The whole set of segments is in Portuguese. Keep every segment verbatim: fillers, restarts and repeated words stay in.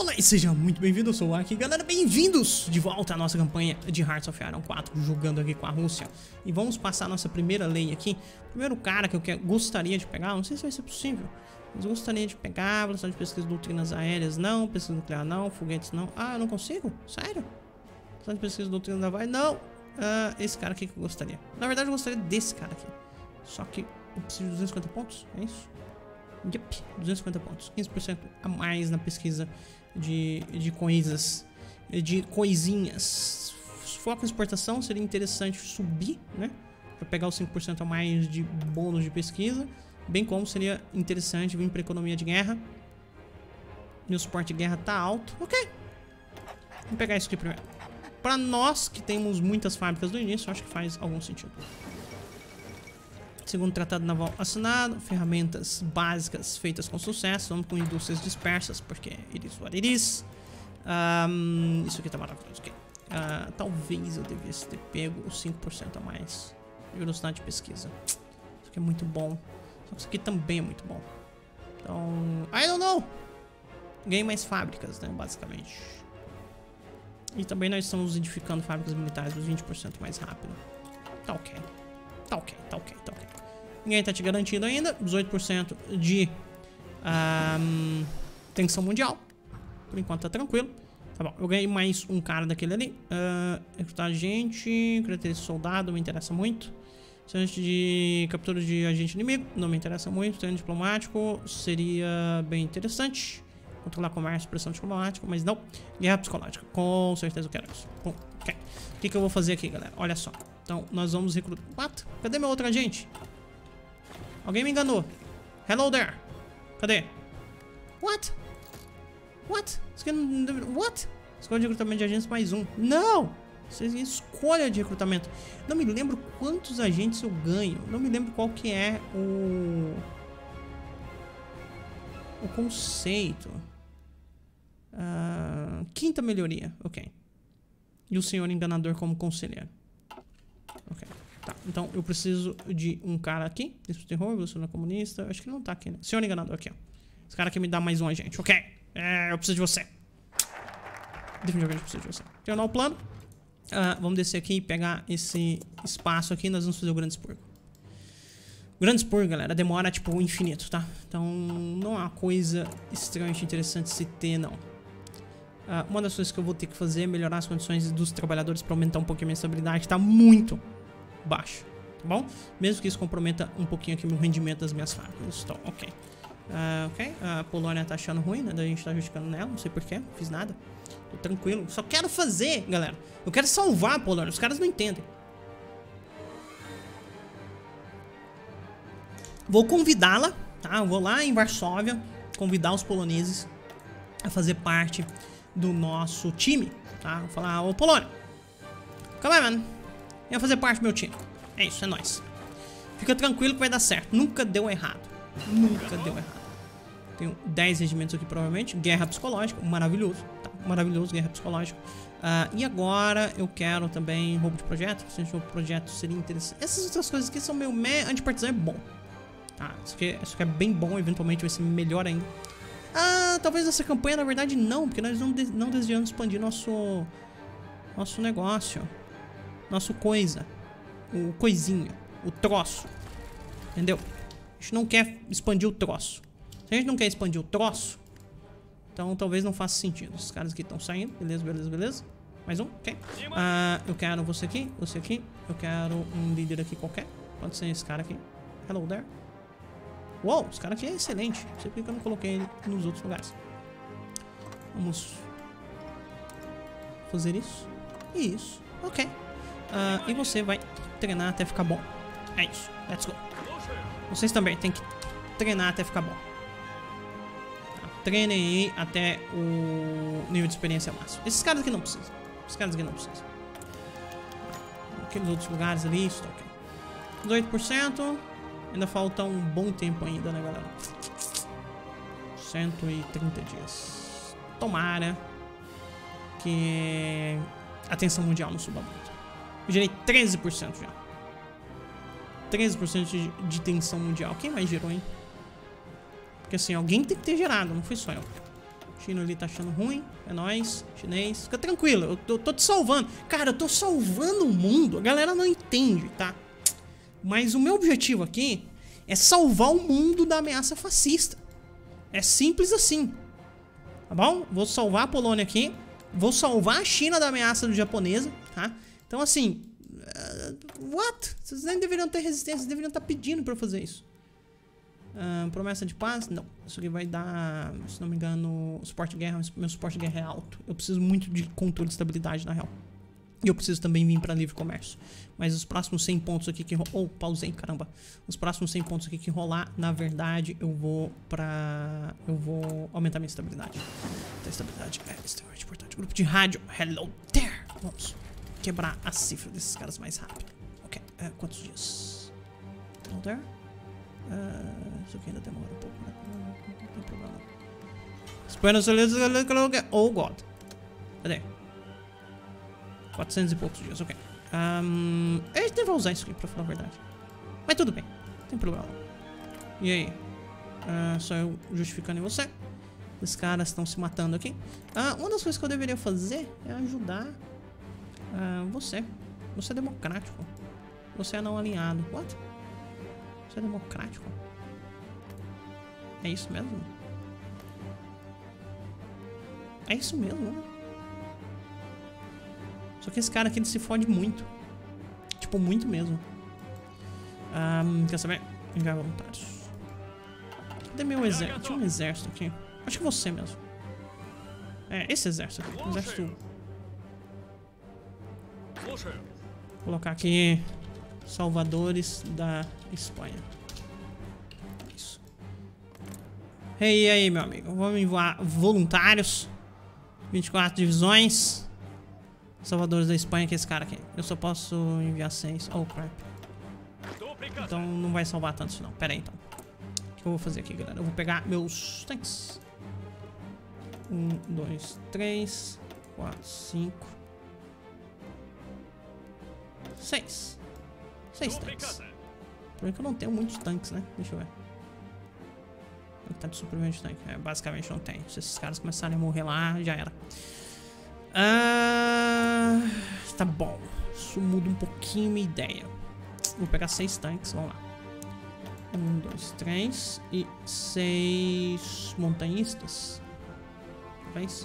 Olá e seja muito bem-vindo, eu sou o Aki, galera, bem-vindos de volta à nossa campanha de Hearts of Iron quatro, jogando aqui com a Rússia. E vamos passar a nossa primeira lei aqui. Primeiro cara que eu quero, gostaria de pegar, não sei se vai ser possível, mas eu gostaria de pegar velocidade de pesquisa de doutrinas aéreas, não, pesquisa nuclear não, foguetes não. Ah, eu não consigo? Sério? Velocidade de pesquisa de doutrinas navais, não. Ah, esse cara aqui que eu gostaria. Na verdade eu gostaria desse cara aqui. Só que eu preciso de duzentos e cinquenta pontos, é isso? Yep, duzentos e cinquenta pontos, quinze por cento a mais na pesquisa de, de coisas, de coisinhas. Foco em exportação, seria interessante subir, né? Para pegar os cinco por cento a mais de bônus de pesquisa. Bem como seria interessante vir para economia de guerra. Meu suporte de guerra tá alto. Ok. Vamos pegar isso aqui primeiro. Para nós que temos muitas fábricas do início, acho que faz algum sentido. Segundo tratado naval assinado, ferramentas básicas feitas com sucesso, vamos com indústrias dispersas, porque it is what it is. Um, isso aqui tá maravilhoso. Okay. Uh, talvez eu devesse ter pego os cinco por cento a mais de velocidade de pesquisa. Isso aqui é muito bom. Só que isso aqui também é muito bom. Então, I don't know. Ganhei mais fábricas, né, basicamente. E também nós estamos edificando fábricas militares dos vinte por cento mais rápido. Tá ok. Tá ok, tá ok, tá ok. Ninguém tá te garantindo ainda. dezoito por cento de um, tensão mundial. Por enquanto tá tranquilo. Tá bom, eu ganhei mais um cara daquele ali. Uh, recrutar gente. Característica de soldado, não me interessa muito. Estudante de captura de agente inimigo, não me interessa muito. Treino diplomático seria bem interessante. Controlar comércio, pressão diplomática, mas não. Guerra psicológica, com certeza eu quero isso. Bom, ok. O que, que eu vou fazer aqui, galera? Olha só. Então, nós vamos recrutar. What? Cadê meu outro agente? Alguém me enganou. Hello there. Cadê? What? What? What? Escolha de recrutamento de agentes mais um. Não! Vocês escolha de recrutamento. Não me lembro quantos agentes eu ganho. Não me lembro qual que é o... O conceito. Uh, quinta melhoria. Ok. E o senhor enganador como conselheiro. Ok, tá. Então eu preciso de um cara aqui. Isso terror, revolucionário comunista. Acho que ele não tá aqui, né? Senhor enganador aqui, ó. Esse cara aqui me dá mais um agente. Ok. É, eu preciso de você. Definitivamente eu preciso de você. Terminar o plano. Uh, vamos descer aqui e pegar esse espaço aqui. Nós vamos fazer o grande expurgo. O grande expurgo, galera, demora tipo infinito, tá? Então não é uma coisa extremamente interessante se ter, não. Uh, uma das coisas que eu vou ter que fazer é melhorar as condições dos trabalhadores para aumentar um pouquinho a minha estabilidade. Tá muito baixo, tá bom? Mesmo que isso comprometa um pouquinho aqui o meu rendimento das minhas fábricas. Então, ok. Uh, ok, a Polônia tá achando ruim, né? Da gente tá justificando nela, não sei porquê, não fiz nada. Tô tranquilo, só quero fazer, galera. Eu quero salvar a Polônia, os caras não entendem. Vou convidá-la, tá? Eu vou lá em Varsóvia convidar os poloneses a fazer parte do nosso time, tá? Vou falar, ô Polônia, calma aí, mano. Venha fazer parte do meu time. É isso, é nóis. Fica tranquilo que vai dar certo. Nunca deu errado. Nunca deu errado. Tenho dez regimentos aqui, provavelmente. Guerra psicológica, maravilhoso. Tá? Maravilhoso, guerra psicológica. Uh, e agora eu quero também roubo de projeto. Se a gente roubo de projeto seria interessante. Essas outras coisas aqui são meio meh. Antipartisan é bom. Tá? Isso aqui, isso aqui é bem bom. Eventualmente vai ser melhor ainda. Ah, talvez essa campanha, na verdade, não. Porque nós não, de não desejamos expandir nosso... Nosso negócio. Nosso coisa. O coisinha. O troço. Entendeu? A gente não quer expandir o troço. Se a gente não quer expandir o troço, então talvez não faça sentido. Esses caras aqui estão saindo. Beleza, beleza, beleza. Mais um, ok. Ah, eu quero você aqui, você aqui. Eu quero um líder aqui qualquer. Pode ser esse cara aqui. Hello there. Uou, esse cara aqui é excelente. Não sei porque eu não coloquei ele nos outros lugares. Vamos fazer isso. E isso. Ok. Uh, e você vai treinar até ficar bom. É isso. Let's go. Vocês também tem que treinar até ficar bom. Tá? Treinem aí até o nível de experiência máximo. Esses caras aqui não precisam. Esses caras aqui não precisam. Aqueles outros lugares ali, isso tá ok. dezoito por cento. Ainda falta um bom tempo ainda, né, galera? cento e trinta dias. Tomara que a tensão mundial não suba muito. Eu gerei treze por cento já. treze por cento de, de tensão mundial. Quem mais gerou, hein? Porque assim, alguém tem que ter gerado, não foi só eu. China ali tá achando ruim. É nóis. Chinês. Fica tranquilo. Eu tô, tô te salvando. Cara, eu tô salvando o mundo. A galera não entende, tá? Mas o meu objetivo aqui é salvar o mundo da ameaça fascista. É simples assim. Tá bom? Vou salvar a Polônia aqui. Vou salvar a China da ameaça do japonesa, tá? Então assim... Uh, what? Vocês nem deveriam ter resistência. Vocês deveriam estar pedindo pra eu fazer isso. Uh, promessa de paz? Não. Isso aqui vai dar, se não me engano, suporte de guerra. Meu suporte de guerra é alto. Eu preciso muito de controle de estabilidade, na real. E eu preciso também vir pra livre comércio. Mas os próximos cem pontos aqui que... Oh, pausei, caramba. Os próximos cem pontos aqui que rolar, na verdade, eu vou pra... Eu vou aumentar minha estabilidade. A estabilidade é extremamente importante. Grupo de rádio. Hello there. Vamos quebrar a cifra desses caras mais rápido. Ok. Uh, quantos dias? Hello there. Uh, isso aqui ainda demora um pouco, né? Não, não, não tem problema. Oh, God. Cadê? quatrocentos e poucos dias, ok. Um, eu devo usar isso aqui, pra falar a verdade. Mas tudo bem, não tem problema. E aí? Uh, só eu justificando em você. Os caras estão se matando aqui. Uh, uma das coisas que eu deveria fazer é ajudar uh, você. Você é democrático. Você é não alinhado. What? Você é democrático? É isso mesmo? É isso mesmo, né? Só que esse cara aqui, ele se fode muito. Tipo, muito mesmo. Um, quer saber? Enviar voluntários. Cadê meu exército? Tinha um exército aqui. Acho que você mesmo. É, esse exército aqui. Exército... Vou colocar aqui... Salvadores da Espanha. Isso. Hey, e aí, meu amigo? Vamos enviar voluntários. vinte e quatro divisões. Salvadores da Espanha, que é esse cara aqui. Eu só posso enviar seis. Oh, crap. Então não vai salvar tanto isso não. Pera aí, então. O que eu vou fazer aqui, galera? Eu vou pegar meus tanques. Um, dois, três, quatro, cinco, seis. Seis tanques. Por que eu não tenho muitos tanques, né? Deixa eu ver. Tá de suprimento de tanque. É, basicamente não tem. Se esses caras começarem a morrer lá, já era. Ah, tá bom. Isso muda um pouquinho minha ideia. Vou pegar seis tanques, vamos lá. Um, dois, três e seis montanhistas. Faz?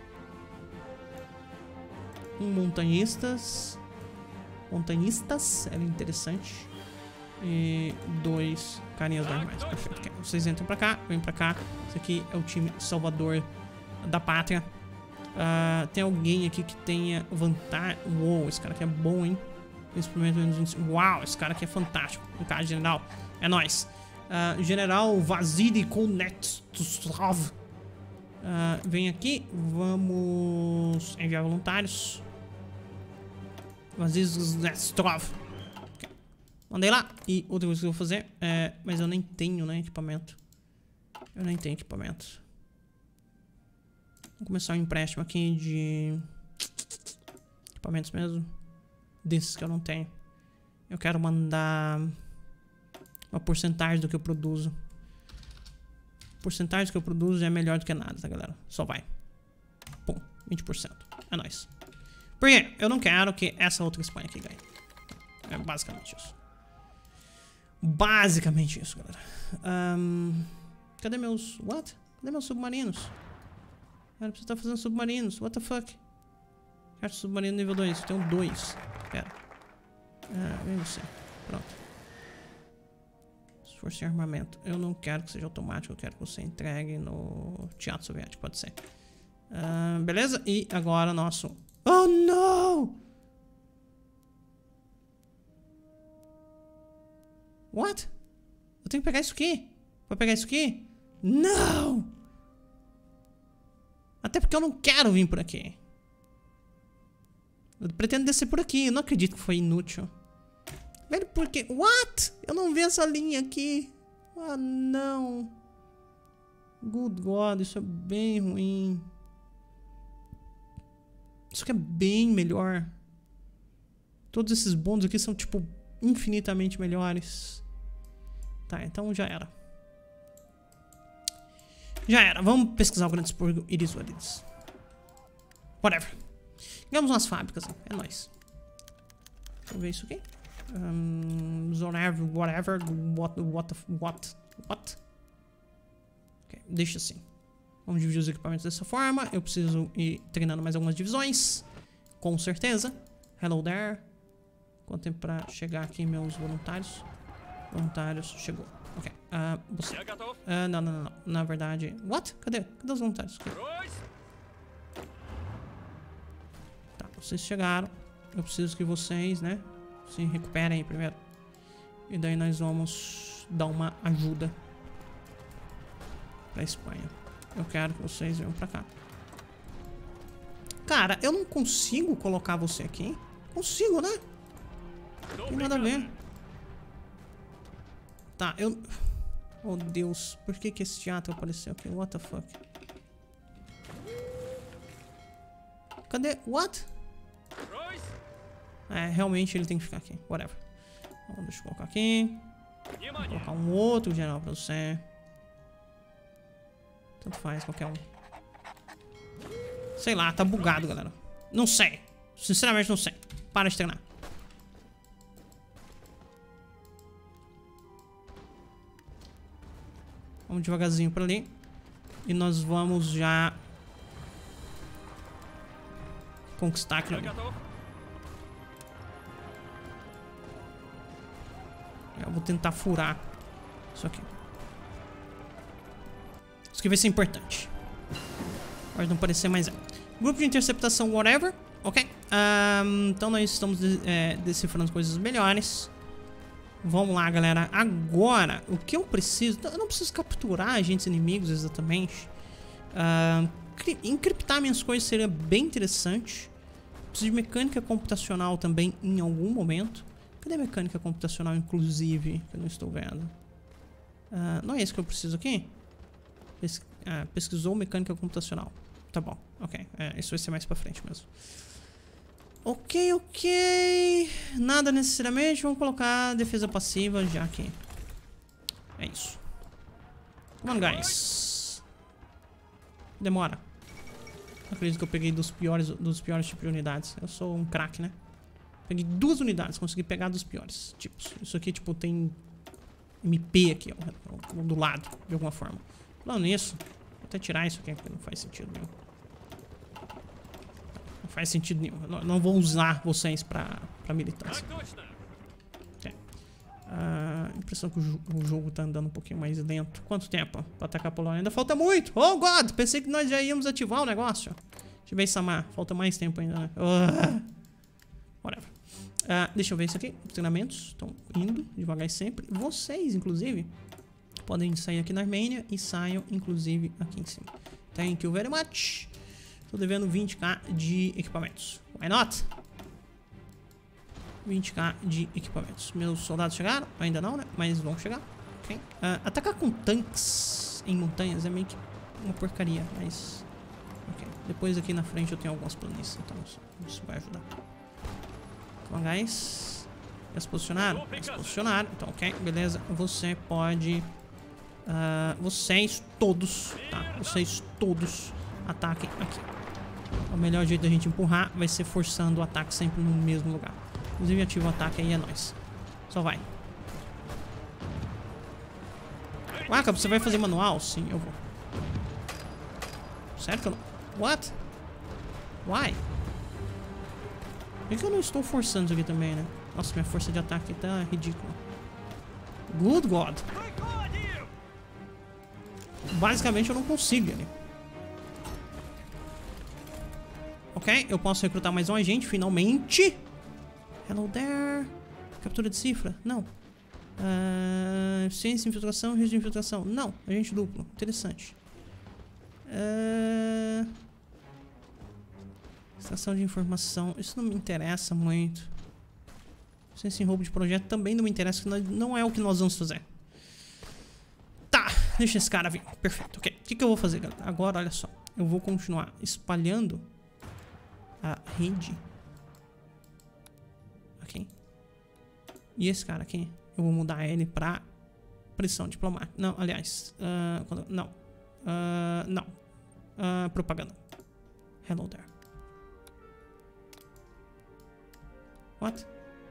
Um montanhistas. Montanhistas, era interessante. E dois carinhas normais. Perfeito. Okay. Vocês entram pra cá, vem pra cá. Esse aqui é o time salvador da pátria. Uh, tem alguém aqui que tenha vantagem. Uou, esse cara aqui é bom, hein? Uau, esse cara aqui é fantástico. O cara, general, é nóis. Uh, general Vasily Konetsov. Uh, vem aqui, vamos enviar voluntários. Vasily Konetsov. Okay. Mandei lá. E outra coisa que eu vou fazer é. Mas eu nem tenho, né? Equipamento. Eu nem tenho equipamento. Vou começar um empréstimo aqui de equipamentos mesmo. Desses que eu não tenho. Eu quero mandar uma porcentagem do que eu produzo. Porcentagem do que eu produzo é melhor do que nada, tá, galera? Só vai. Pum, vinte por cento. É nóis. Por quê? Eu não quero que essa outra Espanha aqui ganhe. É basicamente isso. Basicamente isso, galera. Um, cadê meus... What? Cadê meus submarinos? Cara, você tá fazendo submarinos. What the fuck? Quero submarino nível dois. Eu tenho dois. Pera. Ah, vem você. Pronto. Esforço em armamento. Eu não quero que seja automático. Eu quero que você entregue no Teatro Soviético. Pode ser. Ah, beleza? E agora nosso... Oh, não! What? Eu tenho que pegar isso aqui. Vou pegar isso aqui? Não! Até porque eu não quero vir por aqui. Eu pretendo descer por aqui. Eu não acredito que foi inútil. Velho, por quê? What? Eu não vi essa linha aqui. Ah, não. Good God, isso é bem ruim. Isso aqui é bem melhor. Todos esses bônus aqui são, tipo, infinitamente melhores. Tá, então já era. Já era. Vamos pesquisar o Grande Expurgo. It is what it is. Whatever. Ganhamos umas fábricas. É nóis. Deixa eu ver isso aqui. Um, whatever, whatever. What, what, what, what? Ok, deixa assim. Vamos dividir os equipamentos dessa forma. Eu preciso ir treinando mais algumas divisões. Com certeza. Hello there. Quanto tempo pra chegar aqui, meus voluntários? Voluntários, chegou. Ok. Uh, você. Uh, não, não, não, não. Na verdade. What? Cadê? Cadê os voluntários? Aqui. Tá, vocês chegaram. Eu preciso que vocês, né? Se recuperem aí primeiro. E daí nós vamos dar uma ajuda pra Espanha. Eu quero que vocês venham pra cá. Cara, eu não consigo colocar você aqui. Consigo, né? Não tem nada a ver. Tá, eu... Oh, Deus. Por que que esse teatro apareceu aqui? What the fuck? Cadê? What? É, realmente ele tem que ficar aqui. Whatever. Então, deixa eu colocar aqui. Vou colocar um outro general pra você. Tanto faz, qualquer um. Sei lá, tá bugado, galera. Não sei. Sinceramente, não sei. Para de treinar. Vamos devagarzinho pra ali. E nós vamos já conquistar aquilo ali. Eu vou tentar furar isso aqui. Isso aqui vai ser importante. Pode não parecer, mas é. Grupo de interceptação, whatever. Ok. Um, então nós estamos é, decifrando coisas melhores. Vamos lá, galera. Agora, o que eu preciso... Eu não preciso capturar agentes inimigos exatamente. Uh, encriptar minhas coisas seria bem interessante. Preciso de mecânica computacional também em algum momento. Cadê a mecânica computacional, inclusive? Que eu não estou vendo. Uh, não é isso que eu preciso aqui? Pes ah, pesquisou mecânica computacional. Tá bom, ok. É, isso vai ser mais pra frente mesmo. Ok, ok. Nada necessariamente. Vamos colocar defesa passiva, já que... É isso. Come on, guys. Demora. Acredito que eu peguei dos piores, dos piores tipos de unidades. Eu sou um craque, né? Peguei duas unidades, consegui pegar dos piores tipos. Isso aqui, tipo, tem M P aqui, ó, do lado, de alguma forma. Falando nisso, vou até tirar isso aqui, porque não faz sentido nenhum. Não faz sentido nenhum. Eu não, não vou usar vocês pra, pra militância. Okay. Ah, impressão que o, jo o jogo tá andando um pouquinho mais lento. Quanto tempo pra atacar a Polônia? Ainda falta muito! Oh, God! Pensei que nós já íamos ativar o negócio. Deixa eu ver, Samar. Falta mais tempo ainda, né? Uh, whatever. Uh, deixa eu ver isso aqui. Treinamentos estão indo devagar sempre. Vocês, inclusive, podem sair aqui na Armênia e saiam, inclusive, aqui em cima. Thank you very much. Tô devendo vinte k de equipamentos. Why not? vinte k de equipamentos. Meus soldados chegaram? Ainda não, né? Mas vão chegar. Okay. Uh, atacar com tanques em montanhas é meio que uma porcaria, mas... Ok. Depois aqui na frente eu tenho algumas planícies, então isso vai ajudar. Então, guys. Já se posicionaram? Já se posicionaram. Então, ok. Beleza. Você pode... Uh, vocês todos, tá? Vocês todos ataquem aqui. O melhor jeito da gente empurrar vai ser forçando o ataque sempre no mesmo lugar. Inclusive, ativa o ataque aí, é nóis. Só vai. Waka, você vai fazer manual? Sim, eu vou. Sério que eu não... What? Why? Por que eu não estou forçando isso aqui também, né? Nossa, minha força de ataque tá ridícula. Good God. Basicamente eu não consigo ali. Ok, eu posso recrutar mais um agente, finalmente. Hello there. Captura de cifra? Não. Uh, ciência, infiltração, risco de infiltração? Não. Agente duplo. Interessante. Uh, extração de informação. Isso não me interessa muito. Ciência em roubo de projeto também não me interessa, que não é o que nós vamos fazer. Tá, deixa esse cara vir. Perfeito, ok. O que, que eu vou fazer, galera? Agora, olha só. Eu vou continuar espalhando a rede. Aqui. E esse cara aqui, eu vou mudar ele pra pressão diplomática. Não, aliás, uh, quando, não. Uh, não. Uh, propaganda. Hello there. What?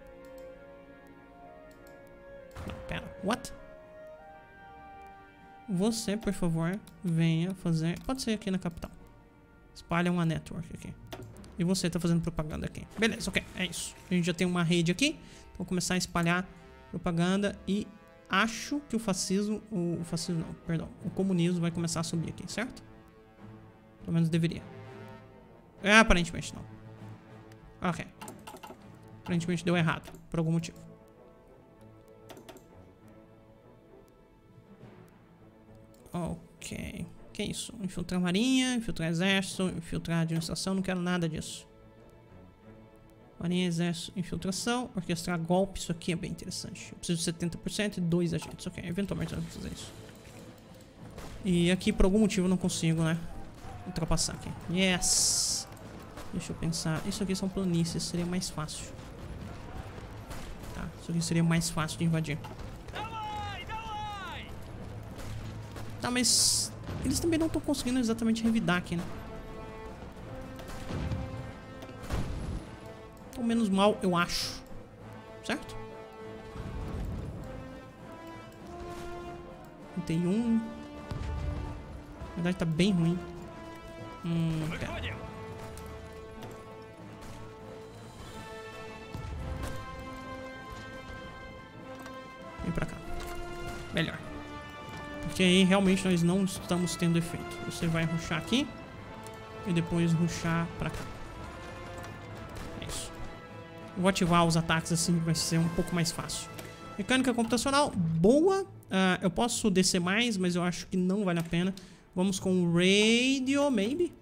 Não, pera. What? Você, por favor, venha fazer... Pode ser aqui na capital. Espalha uma network aqui. E você tá fazendo propaganda aqui. Beleza, ok. É isso. A gente já tem uma rede aqui. Então, vou começar a espalhar propaganda. E acho que o fascismo... O fascismo não, perdão. O comunismo vai começar a subir aqui, certo? Pelo menos deveria. É, aparentemente não. Ok. Aparentemente deu errado. Por algum motivo. Ok. Que isso? Infiltrar marinha, infiltrar exército, infiltrar administração. Não quero nada disso. Marinha, exército, infiltração. Orquestrar golpe. Isso aqui é bem interessante. Eu preciso de setenta por cento e dois agentes. Ok, eventualmente eu vou fazer isso. E aqui por algum motivo eu não consigo, né? Ultrapassar aqui. Yes! Deixa eu pensar. Isso aqui são planícies. Seria mais fácil. Tá, isso aqui seria mais fácil de invadir. Tá, mas eles também não estão conseguindo exatamente revidar aqui, né? Ou menos mal, eu acho. Certo? trinta e um. Na verdade tá bem ruim. Hum, pera. Vem pra cá. Melhor. Porque aí realmente nós não estamos tendo efeito. Você vai rushar aqui e depois rushar pra cá. É isso. Eu vou ativar os ataques assim, vai ser um pouco mais fácil. Mecânica computacional, boa. Uh, eu posso descer mais, mas eu acho que não vale a pena. Vamos com radio, maybe.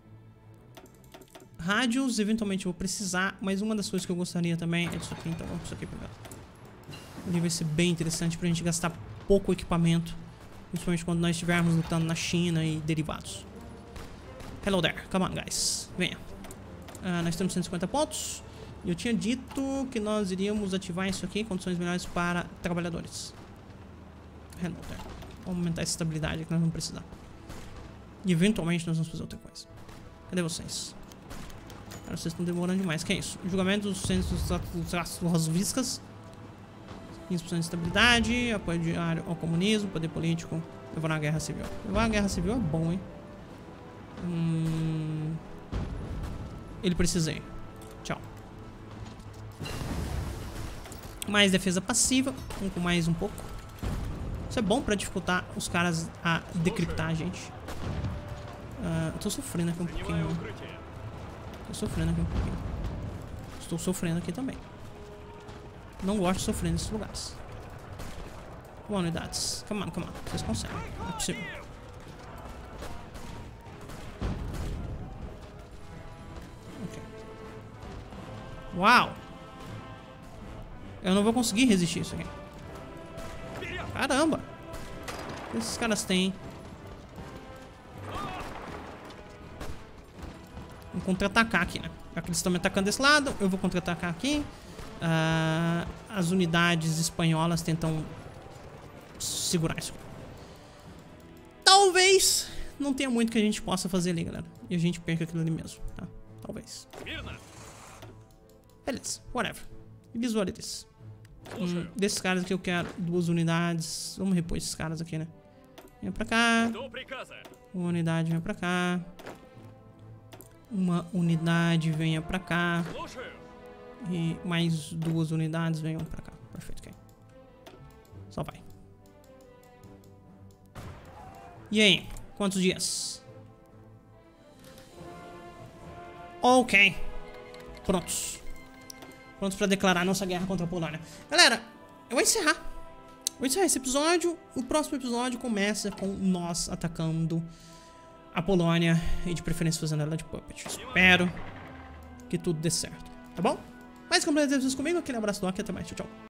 Rádios, eventualmente eu vou precisar. Mas uma das coisas que eu gostaria também é disso aqui. Então vamos isso aqui primeiro. Ali vai ser bem interessante pra gente gastar pouco equipamento. Principalmente quando nós estivermos lutando na China e derivados. Hello there, come on guys. Venha. Uh, nós temos cento e cinquenta pontos. E eu tinha dito que nós iríamos ativar isso aqui. Condições melhores para trabalhadores. Hello there. Vamos aumentar essa estabilidade que nós vamos precisar. E eventualmente nós vamos fazer outra coisa. Cadê vocês? Cara, vocês estão demorando demais. Que é isso? Julgamento dos centros dos viscas. quinze por cento de estabilidade, apoio diário ao comunismo, poder político, levar na guerra civil. Levar na guerra civil é bom, hein? Hum... Ele precisei. Tchau. Mais defesa passiva, um com mais um pouco. Isso é bom pra dificultar os caras a decriptar a gente. Uh, eu tô sofrendo aqui um pouquinho. Tô sofrendo aqui um pouquinho. Estou sofrendo aqui também. Não gosto de sofrer nesses lugares. Uma unidades. Come on, come on. Vocês conseguem. É possível. Ok. Uau! Eu não vou conseguir resistir isso aqui. Caramba! O que esses caras têm? Vou contra-atacar aqui, né? Já que eles estão me atacando desse lado, eu vou contra-atacar aqui. Uh, as unidades espanholas tentam segurar isso. Talvez não tenha muito que a gente possa fazer ali, galera. E a gente perca aquilo ali mesmo, tá? Talvez. Beleza, whatever. Visual this. Hum, desses caras aqui eu quero duas unidades. Vamos repor esses caras aqui, né? Vem pra cá. Uma unidade vem pra cá. Uma unidade venha pra cá. E mais duas unidades venham pra cá. Perfeito, ok. Só vai. E aí? Quantos dias? Ok. Prontos. Prontos pra declarar nossa guerra contra a Polônia. Galera, eu vou encerrar. Vou encerrar esse episódio. O próximo episódio começa com nós atacando a Polônia. E de preferência fazendo ela de puppet. Espero que tudo dê certo. Tá bom? Mais completas vocês comigo. Aquele abraço do Aki. Até mais. Tchau, tchau.